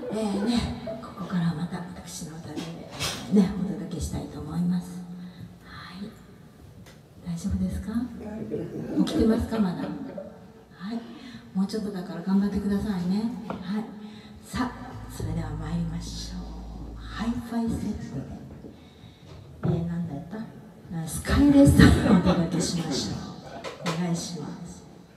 ここからまた私の歌でね、お届けしたいと思います。はい、大丈夫ですか？起きてますかまだ？はい、もうちょっとだから頑張ってくださいね。はい、さあそれでは参りましょう。ハイファイセットで、なんだったスカイレストをお届けしましょう。お願いします。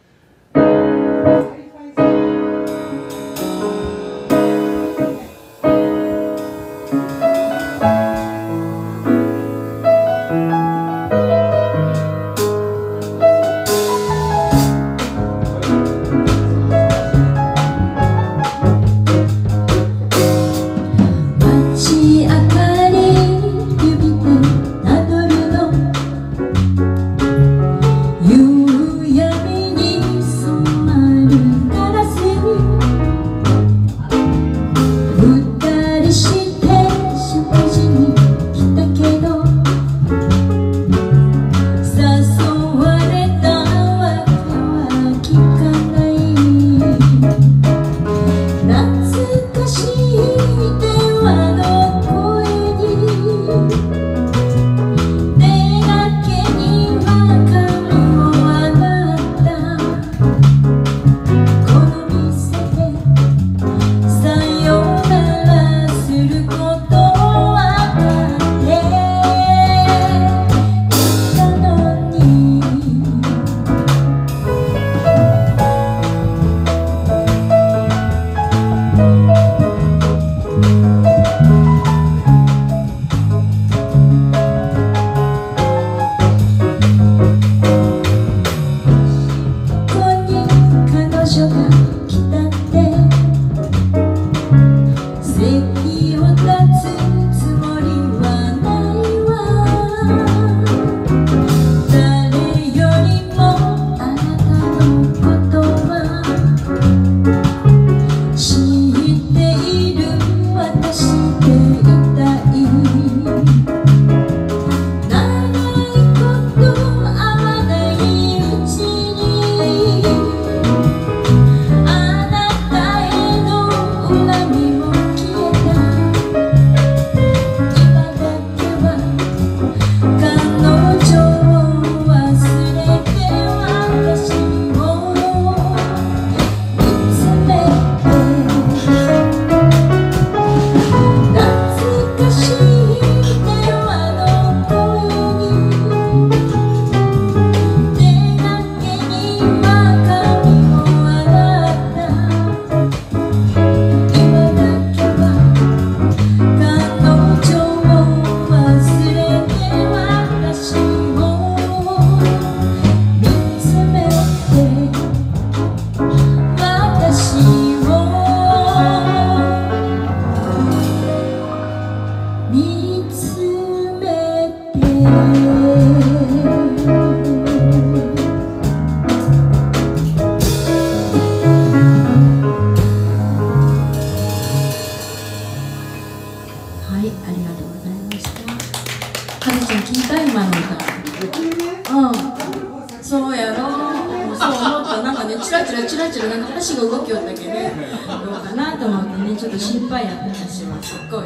そうやろ、そう思った。なんかね、チラチラなんか箸が動きよったけどね、どうかなと思ってね、ちょっと心配やった私はすっごい。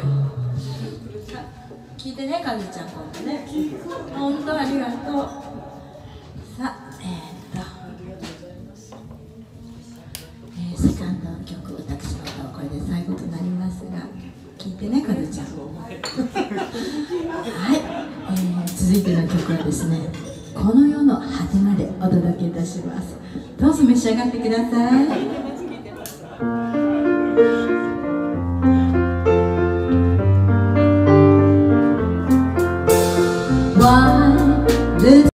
聞いてね、かずちゃん、今度ね。本当ありがとう。さあ、セカンドの曲、私の歌はこれで最後となりますが、聞いてね、かずちゃん。はい、続いての曲はですね、この世の果てまでお届けいたします。どうぞ召し上がってください。